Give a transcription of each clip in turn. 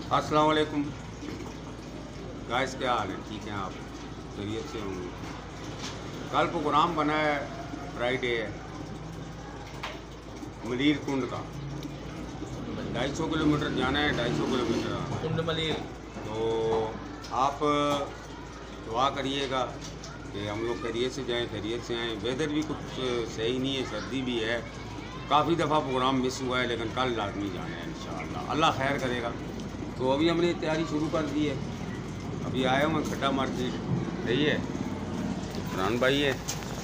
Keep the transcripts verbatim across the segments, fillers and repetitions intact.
अस्सलाम वालेकुम गाइस, क्या हाल है? ठीक हैं आप? खैरियत से होंगे। कल प्रोग्राम बना है, फ्राइडे है, मलीर कुंड का। ढाई सौ किलोमीटर जाना है, ढाई सौ किलोमीटर कुंड मलीर। तो आप दुआ करिएगा कि हम लोग खैरियत से जाएं, खैरियत से आएँ। वेदर भी कुछ सही नहीं है, सर्दी भी है। काफ़ी दफ़ा प्रोग्राम मिस हुआ है, लेकिन कल लाजमी जाना है इंशाअल्लाह। अल्लाह खैर करेगा। तो अभी हमने तैयारी शुरू कर दी है। अभी आया हूँ मैं खट्टा मार्केट। सही है, फरहान भाई है,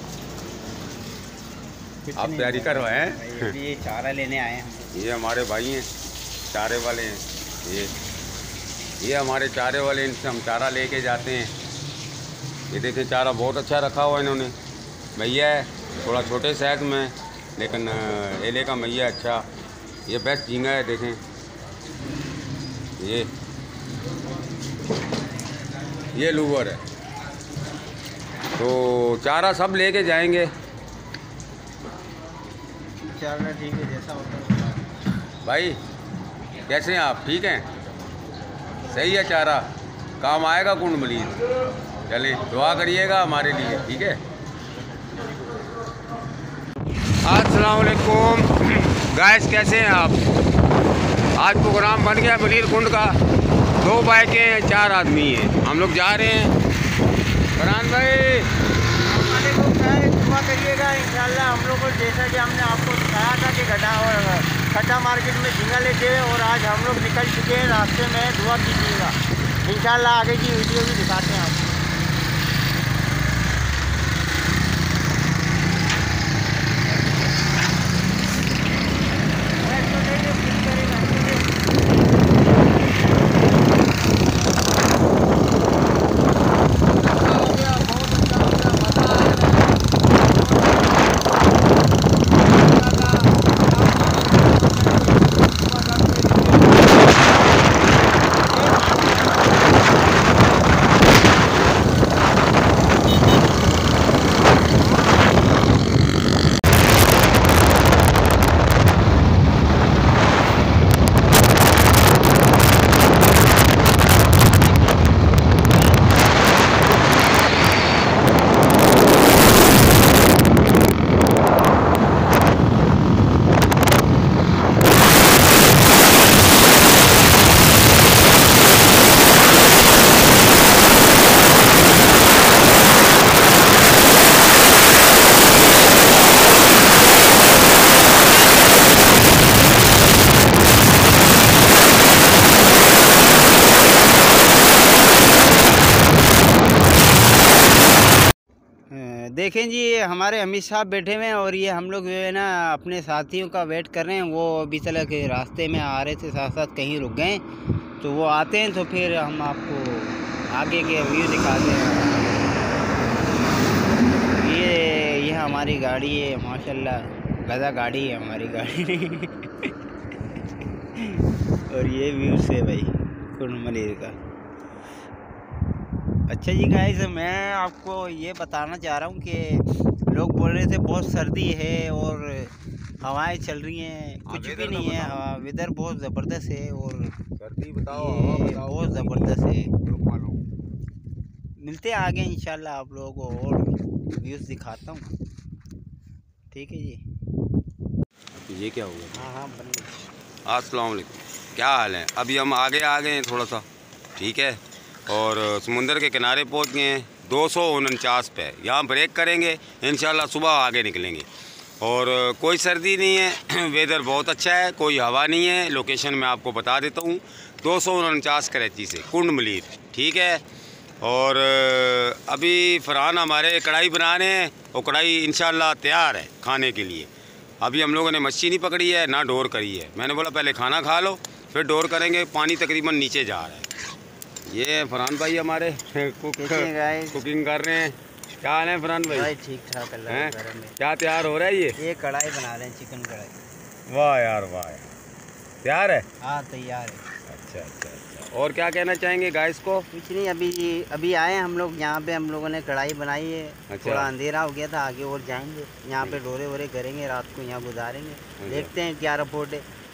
आप तैयारी करवाए हैं? ये चारा लेने आए हैं। ये हमारे भाई हैं, चारे वाले हैं। ये ये हमारे चारे वाले, इनसे हम चारा लेके जाते हैं। ये देखें, चारा बहुत अच्छा रखा हुआ है इन्होंने। मैया है, थोड़ा छोटे साइज में, लेकिन एले का मैया अच्छा। ये बेस्ट झींगा है, देखें ये ये लूवर है। तो चारा सब लेके जाएंगे। चारा ठीक है, जैसा होता है। भाई कैसे हैं आप? ठीक हैं? सही है, चारा काम आएगा कुंड मलीर। चलें, दुआ करिएगा हमारे लिए, ठीक है? अस्सलाम वालेकुम गाइस, कैसे हैं आप? आज प्रोग्राम बन गया मलीर कुंड का। दो बाइकें हैं, चार आदमी हैं, हम लोग जा रहे हैं। फरहान भाई दुआ करिएगा इंशाल्लाह। हम लोग को जैसा कि हमने आपको बताया था कि घटा और खट्टा मार्केट में झींगा लेके, और आज हम लोग निकल चुके हैं। रास्ते में दुआ कीजिएगा, इंशाल्लाह आगे की वीडियो भी दिखाते हैं आपको। देखें जी, ये हमारे अमित साहब बैठे हुए हैं, और ये हम लोग जो है ना अपने साथियों का वेट कर रहे हैं। वो अभी तक रास्ते में आ रहे थे, साथ साथ कहीं रुक गए, तो वो आते हैं तो फिर हम आपको आगे के व्यू दिखाते हैं। ये ये हमारी गाड़ी है, माशाल्लाह गधा गाड़ी है हमारी गाड़ी। और ये व्यू से भाई कुंड मलीर का। अच्छा जी गाइस, मैं आपको ये बताना चाह रहा हूँ कि लोग बोल रहे थे बहुत सर्दी है और हवाएं चल रही हैं। कुछ भी नहीं है, हवा वेदर बहुत ज़बरदस्त है। और सर्दी बताओ, ये बताओ, बहुत ज़बरदस्त है। मिलते हैं आगे इंशाल्लाह, आप लोगों को और व्यूज़ दिखाता हूँ। ठीक है जी। ये क्या हो गया? हाँ हाँ बन गया। अस्सलाम वालेकुम, क्या हाल है? अभी हम आगे आ गए हैं थोड़ा सा, ठीक है, और समुंदर के किनारे पहुंच गए हैं। दो सौ उनचास पे यहाँ ब्रेक करेंगे, इंशाल्लाह सुबह आगे निकलेंगे। और कोई सर्दी नहीं है, वेदर बहुत अच्छा है, कोई हवा नहीं है। लोकेशन मैं आपको बता देता हूँ, दो सौ उनचास कराची से कुंड मलीर, ठीक है। और अभी फरहान हमारे कढ़ाई बना रहे हैं, और कढ़ाई इंशाल्लाह तैयार है खाने के लिए। अभी हम लोगों ने मच्छी नहीं पकड़ी है, ना डोर करी है। मैंने बोला पहले खाना खा लो, फिर डोर करेंगे। पानी तकरीबन नीचे जा रहा है। ये फरहान भाई हमारे कुक कुकिंग कर रहे हैं। क्या हाल है फरहान भाई? भाई ठीक ठाक, अल्लाह के करम में। क्या तैयार हो रहा है? ये ये कढ़ाई बना रहे हैं, चिकन कढ़ाई। वाह यार वाह यार, तैयार है? हाँ तैयार है। अच्छा अच्छा अच्छा। और क्या कहना चाहेंगे गाइस को? कुछ नहीं, अभी अभी आए हम लोग यहाँ पे। हम लोगों ने कढ़ाई बनाई है। अच्छा। थोड़ा अंधेरा हो गया था, आगे और जाएंगे। यहाँ पे डोरे वोरे करेंगे, रात को यहाँ गुजारेंगे। देखते हैं क्या रिपोर्ट है।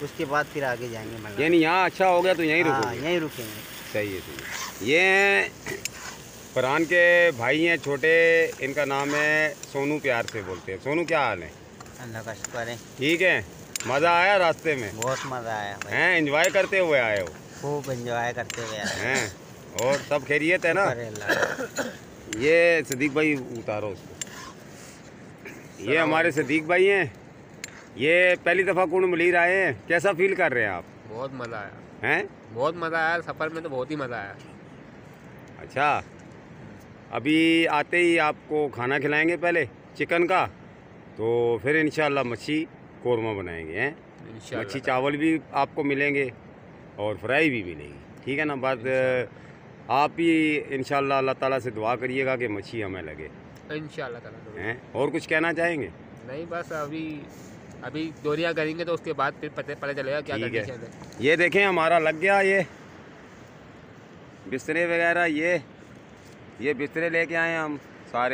उसके बाद फिर आगे जाएंगे मल्लान। यानी यहाँ अच्छा हो गया तो यहीं हाँ, रुकोगे? यहीं रुकेंगे। सही है, सही है। ये फरहान के भाई हैं छोटे, इनका नाम है सोनू, प्यार से बोलते हैं। सोनू, क्या हाल है? अल्लाह का शुक्र है। ठीक है। मज़ा आया रास्ते में? बहुत मज़ा आया भाई। हैं, एंजॉय करते हुए आए हो? खूब एंजॉय करते हुए आए हैं। और सब खैरियत है ना? शुक्र है अल्लाह। ये सदीक भाई उतारो उसको। ये हमारे सदीक भाई हैं। ये पहली दफ़ा कुंड मलीर आए हैं, कैसा फील कर रहे हैं आप? बहुत मज़ा आया। हैं? बहुत मज़ा आया, सफ़र में तो बहुत ही मज़ा आया। अच्छा, अभी आते ही आपको खाना खिलाएंगे पहले चिकन का, तो फिर इंशाल्लाह मच्छी कोरमा बनाएंगे। हैं, मच्छी चावल भी आपको मिलेंगे और फ्राई भी मिलेगी। ठीक है ना? बात आप ही इंशाल्लाह अल्लाह ताला से दुआ करिएगा कि मच्छी हमें लगे इंशाल्लाह ताला। हैं। और कुछ कहना चाहेंगे? नहीं, बस अभी अभी दोरियां करेंगे तो उसके बाद फिर पता पता चलेगा क्या ठीक है। कंडीशन है। ये देखें हमारा लग गया, ये बिस्तरे वगैरह, ये ये बिस्तरे लेके आए हम सारे।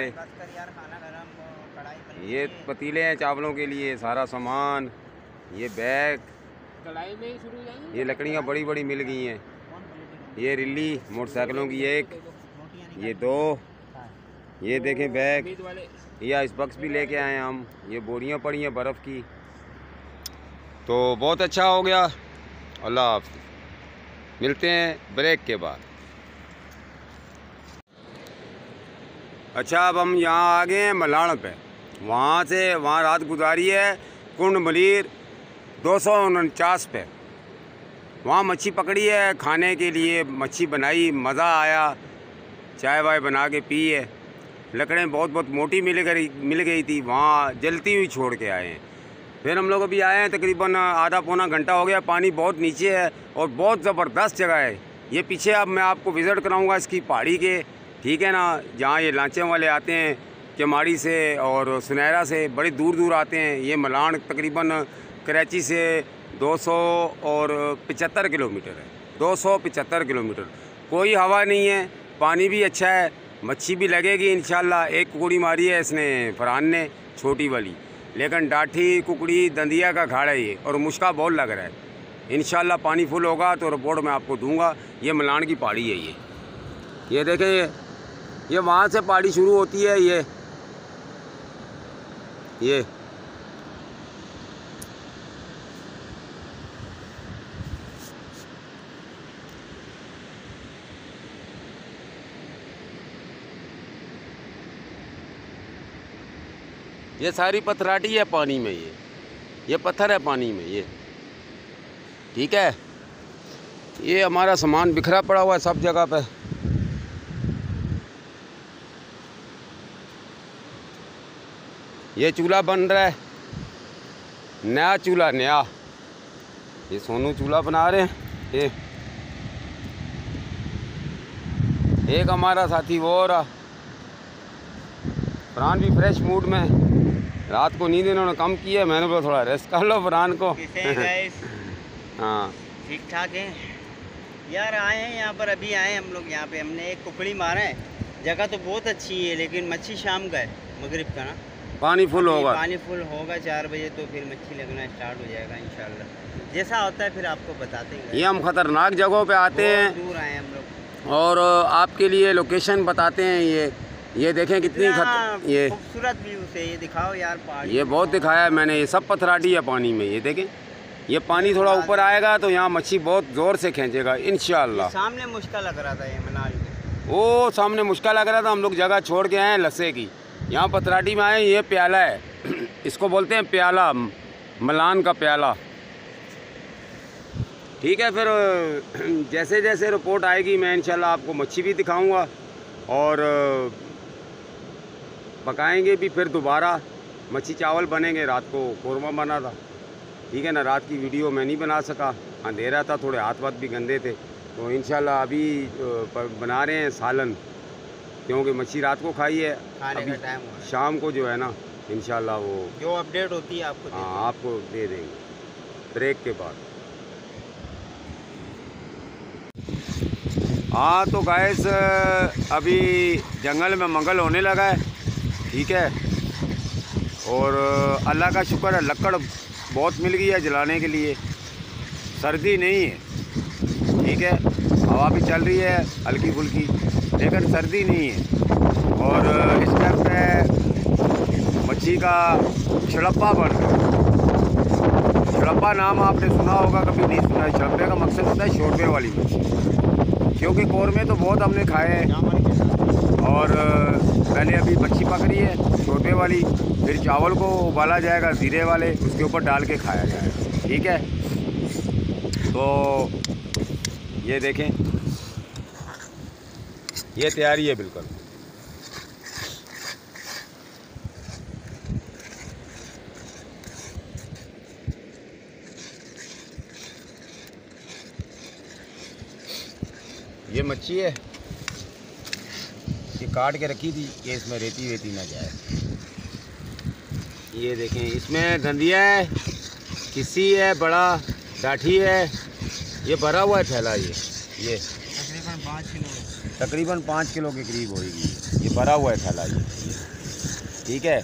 ये पतीले हैं चावलों के लिए, सारा सामान, ये बैग, कढ़ाई में ही शुरू हो जाएंगे। ये लकड़ियाँ बड़ी बड़ी मिल गई हैं। ये रिल्ली मोटरसाइकिलों की एक, ये दो, ये देखें बैग, ये आइस बॉक्स भी लेके आए हैं हम। ये बोरियां पड़ी हैं बर्फ़ की। तो बहुत अच्छा हो गया। अल्लाह हाफ़िज़, मिलते हैं ब्रेक के बाद। अच्छा, अब हम यहाँ आ गए हैं मलाण पे। वहाँ से वहाँ रात गुजारी है कुंड मलीर दो सौ उनचास पे। वहाँ मच्छी पकड़ी है, खाने के लिए मच्छी बनाई, मज़ा आया, चाय वाय बना के पी है। लकड़ें बहुत बहुत मोटी मिल गई मिल गई थी, वहाँ जलती हुई छोड़ के आए हैं। फिर हम लोग अभी आए हैं, तकरीबन आधा पौना घंटा हो गया। पानी बहुत नीचे है और बहुत ज़बरदस्त जगह है ये। पीछे अब मैं आपको विज़िट कराऊंगा इसकी पहाड़ी के, ठीक है ना, जहाँ ये लांचे वाले आते हैं केमाड़ी से और सुनहरा से, बड़ी दूर दूर आते हैं। ये मलाण तकरीबन कराची से दो सौ और पचहत्तर किलोमीटर है, दो सौ पचहत्तर किलोमीटर। कोई हवा नहीं है, पानी भी अच्छा है, मच्छी भी लगेगी इंशाल्लाह। एक कुकड़ी मारी है इसने फरहान ने, छोटी वाली, लेकिन डाठी कुकड़ी दंदिया का खाड़ा है ये, और मुश्का बहुत लग रहा है। इंशाल्लाह पानी फुल होगा तो रिपोर्ट मैं आपको दूंगा। ये मलाण की पहाड़ी है। ये ये देखें, ये ये वहाँ से पहाड़ी शुरू होती है। ये ये ये सारी पथराटी है पानी में। ये ये पत्थर है पानी में ये, ठीक है। ये हमारा सामान बिखरा पड़ा हुआ है सब जगह पे। ये चूल्हा बन रहा है, नया चूल्हा, नया। ये सोनू चूल्हा बना रहे हैं। ये एक हमारा साथी वो रहा, फरहान भी फ्रेश मूड में। रात को नींद इन्होंने कम की है, मैंने बोला थोड़ा रेस्ट कर लो फरहान को। हाँ, ठीक ठाक है यार। आए हैं यहाँ पर, अभी आए हम लोग यहाँ पे। हमने एक कुकड़ी मारा है। जगह तो बहुत अच्छी है, लेकिन मच्छी शाम का है, मगरिब का ना। पानी फुल होगा, पानी फुल होगा चार बजे, तो फिर मच्छी लगना स्टार्ट हो जाएगा इंशाल्लाह। जैसा होता है फिर आपको बताते हैं। ये हम खतरनाक जगहों पे आते हैं, दूर आए हम लोग, और आपके लिए लोकेशन बताते हैं। ये ये देखें कितनी खत ये खूबसूरत व्यू से। ये दिखाओ यार पहाड़ी, ये बहुत दिखाया है मैंने। ये सब पथराटी है पानी में। ये देखें, ये पानी थोड़ा ऊपर आएगा तो यहाँ मच्छी बहुत ज़ोर से खींचेगा इंशाल्लाह। सामने मुश्किल लग रहा था ये मनाली में, वो सामने मुश्किल लग रहा था। हम लोग जगह छोड़ के आए हैं लस्से की, यहाँ पथराटी में आए। ये प्याला है, इसको बोलते हैं प्याला, मलान का प्याला, ठीक है। फिर जैसे जैसे रिपोर्ट आएगी मैं इंशाल्लाह आपको मच्छी भी दिखाऊंगा और पकाएंगे भी। फिर दोबारा मच्छी चावल बनेंगे। रात को कोरमा बना था, ठीक है ना। रात की वीडियो मैं नहीं बना सका, अंधेरा था, थोड़े हाथ वाथ भी गंदे थे। तो इंशाल्लाह अभी बना रहे हैं सालन, क्योंकि मच्छी रात को खाई है। अभी टाइम शाम को जो है ना इंशाल्लाह वो जो अपडेट होती है आपको हाँ आपको दे देंगे ब्रेक के बाद। हाँ तो गैस अभी जंगल में मंगल होने लगा है, ठीक है। और अल्लाह का शुक्र है, लकड़ बहुत मिल गई है जलाने के लिए। सर्दी नहीं है, ठीक है। हवा भी चल रही है हल्की फुल्की, लेकिन सर्दी नहीं है। और इस टाइम पे मच्छी का छड़प्पा बन रहा है। छड़प्पा नाम आपने सुना होगा, कभी नहीं सुना है। छड़प्पे का मकसद होता है शोरबे वाली मच्छी, क्योंकि कौरमे तो बहुत हमने खाए हैं। और पहले अभी मच्छी पकड़ी है शोरबे वाली, फिर चावल को उबाला जाएगा जीरे वाले, उसके ऊपर डाल के खाया जाएगा, ठीक है। तो ये देखें, ये तैयारी है बिल्कुल। ये मच्छी है, ये काट के रखी थी कि इसमें रेती वेती ना जाए। ये देखें, इसमें गंदिया है, किसी है, बड़ा डाठी है, ये भरा हुआ है थैला। ये ये तकरीबन पाँच किलो तकरीबन पाँच किलो के करीब होगी। ये भरा हुआ है थैला ये, ठीक है।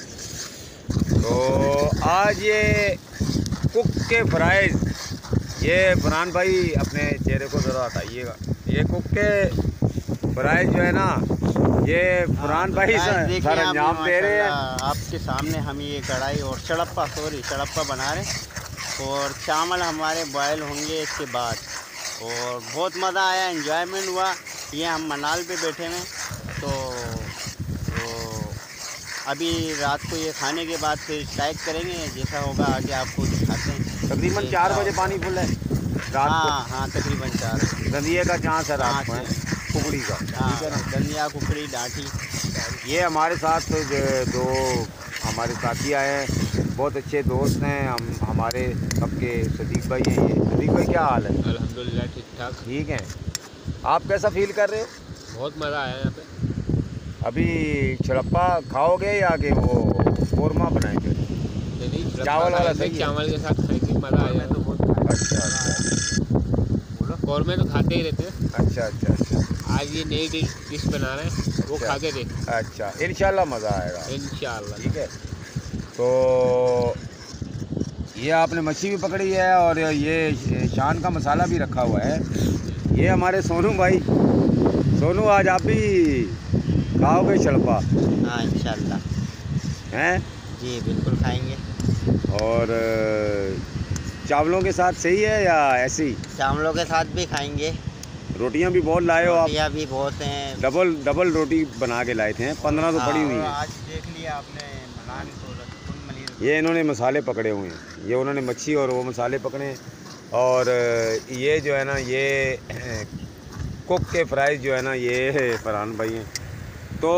तो आज ये कुक के फ्राइज, ये फरहान भाई अपने चेहरे को ज़रा हटाइएगा। ये कुक के फ्राइज जो है ना, ये फरहान भाई सर अंजाम दे रहे हैं आपके सामने। हम ये कढ़ाई और चड़प्पा सॉरी चड़प्पा बना रहे हैं, और चावल हमारे बॉयल होंगे इसके बाद। और बहुत मज़ा आया, एंजॉयमेंट हुआ। ये हम मनाल पे बैठे हैं, तो, तो अभी रात को ये खाने के बाद फिर स्ट्राइक करेंगे, जैसा होगा आगे आपको दिखाते हैं। तकरीबन चार बजे पानी फुल है रात हाँ हाँ तकरीबन चार। गंदिए का चांस है रात को, कुकड़ी का, हाँ ठीक है ना। गंदिया, कुकड़ी, डाठी। ये हमारे साथ दो हमारे साथी आए हैं, बहुत अच्छे दोस्त हैं हम हमारे सबके। सदीक भाई हैं ये। सदीक भाई क्या हाल है? अल्हम्दुलिल्लाह ठीक ठाक। ठीक है। आप कैसा फील कर रहे हो? बहुत मज़ा आया यहाँ पे। अभी छड़प्पा खाओगे या आगे वो कौरमा बनाएंगे? नहीं, चावल वाला सही है। चावल के साथ खाएंगे, मज़ा आया तो बहुत। अच्छा अच्छा कौरमे तो खाते ही रहते हैं। अच्छा अच्छा अच्छा। आज ये नई डिश डिश बना रहे हैं, वो खा के देख। अच्छा, इंशाल्लाह मज़ा आएगा इंशाल्लाह, ठीक है। तो ये आपने मच्छी भी पकड़ी है, और ये शान का मसाला भी रखा हुआ है। ये हमारे सोनू भाई। सोनू, आज आप भी खाओगे छड़प्पा? हाँ इंशाल्लाह। हैं? जी बिल्कुल खाएंगे। और चावलों के साथ सही है या ऐसे ही? चावलों के साथ भी खाएंगे। रोटियां भी बहुत लाए हो आप? रोटियां भी बहुत हैं। डबल डबल रोटी बना के लाए थे, पंद्रह तो पड़ी हुई है। आज देख लिया आपने मलान तो। ये इन्होंने मसाले पकड़े हुए हैं, ये उन्होंने मच्छी और वो मसाले पकड़े हैं। और ये जो है ना, ये कुक के फ्राइज जो है ना, ये फरहान भाई हैं। तो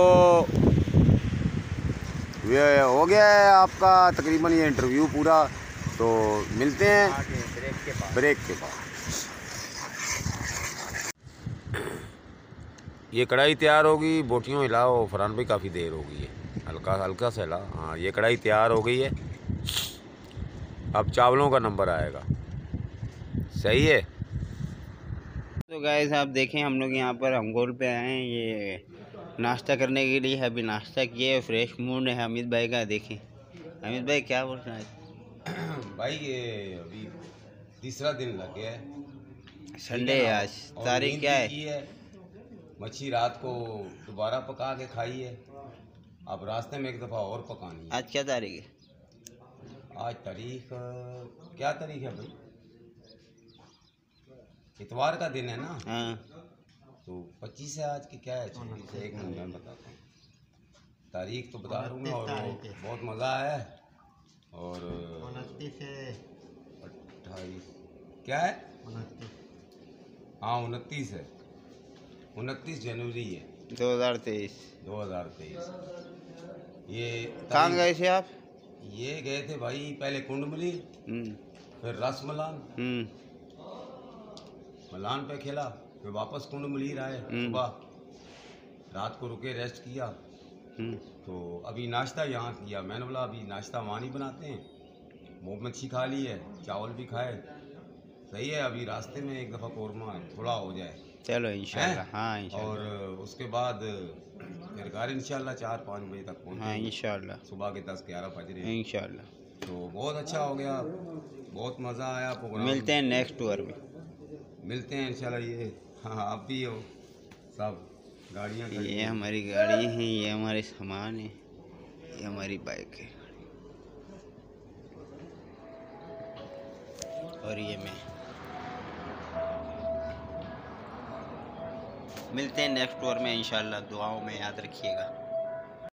ये हो गया है आपका तकरीबन ये इंटरव्यू पूरा। तो मिलते हैं ब्रेक के बाद। ब्रेक के बाद। ये कढ़ाई तैयार होगी, बोटियों हिलाओ। फरहान भाई काफ़ी देर हो गई है, हल्का हल्का सा हिला। हाँ, ये कढ़ाई तैयार हो गई है। अब चावलों का नंबर आएगा, सही है। तो गाइस आप देखें, हम लोग यहाँ पर अंगोल पे आए हैं ये नाश्ता करने के लिए। अभी नाश्ता किए, फ्रेश मूड है अमित भाई का। देखें अमित भाई क्या बोल रहे हैं? भाई ये अभी तीसरा दिन लग गया है, संडे है आज। तारीख क्या है? है मच्छी रात को दोबारा पका के खाई है, अब रास्ते में एक दफ़ा और पकानी है। आज क्या तारीख है? आज तारीख क्या तारीख है भाई? इतवार का दिन है ना। हाँ तो पच्चीस है आज की, क्या है छब्बीस है, एक मिनट में बताता हूँ तारीख तो बता रहा हूँ मैं। और बहुत मज़ा आया है। और उनतीस है, अट्ठाईस क्या है? हाँ उनतीस है, उनतीस जनवरी है दो हज़ार तेईस। दो हज़ार तेईस। ये कहाँ गए थे आप? ये गए थे भाई, पहले कुंडमली, फिर रसमलान, मलान पे खेला, फिर वापस कुंडमली आए। सुबह रात को रुके, रेस्ट किया। तो अभी नाश्ता यहाँ किया। मैंने बोला अभी नाश्ता वहाँ नहीं बनाते हैं, वो मच्छी खा ली है, चावल भी खाए, सही है। अभी रास्ते में एक दफ़ा कौरमा थोड़ा हो जाए, चलो इंशाल्लाह। हाँ इंशाल्लाह। और उसके बाद फिर घर इंशाल्लाह चार पाँच बजे तक पहुँचे। हाँ इंशाल्लाह, सुबह के दस ग्यारह बज रहे हैं इंशाल्लाह। तो बहुत अच्छा हो गया। बहुत मज़ा आया प्रोग्राम। मिलते हैं नेक्स्ट टूर में। मिलते हैं इंशाल्लाह। ये हाँ हाँ, आप भी हो सब गाड़ियाँ खड़ी ये हैं। हमारी गाड़ी है, ये हमारे सामान है, ये हमारी बाइक है और ये मैं। मिलते हैं नेक्स्ट टूर में इंशाल्लाह। दुआओं में याद रखिएगा।